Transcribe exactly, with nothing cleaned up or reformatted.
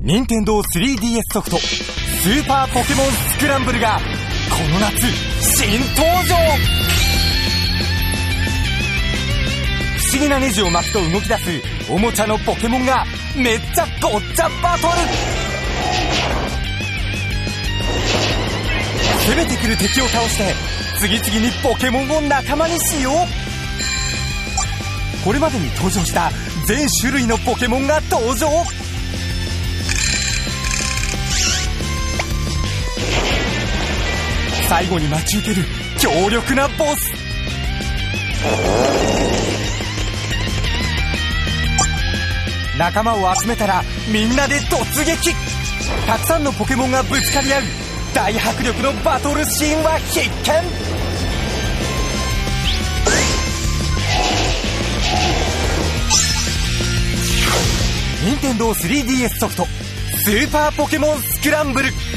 任天堂 スリーディーエス ソフトスーパーポケモンスクランブルがこの夏新登場。不思議なネジを巻くと動き出すおもちゃのポケモンがめっちゃごっちゃバトル。攻めてくる敵を倒して次々にポケモンを仲間にしよう。これまでに登場した全種類のポケモンが登場。最後に待ち受ける強力なボス。仲間を集めたらみんなで突撃。たくさんのポケモンがぶつかり合う大迫力のバトルシーンは必見。任天堂 スリーディーエス ソフトスーパーポケモンスクランブル。